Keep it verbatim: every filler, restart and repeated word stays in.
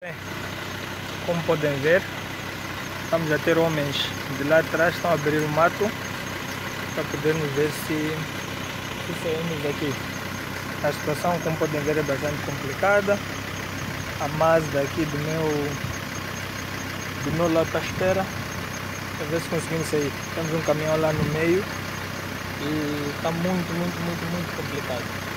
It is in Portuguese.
Bem, como podem ver, estamos a ter homens de lá atrás, estão a abrir o mato para podermos ver se, se saímos daqui. A situação, como podem ver, é bastante complicada. A Mazda aqui do meu, do meu lado está à espera para ver se conseguimos sair. Temos um caminhão lá no meio e está muito, muito, muito, muito complicado.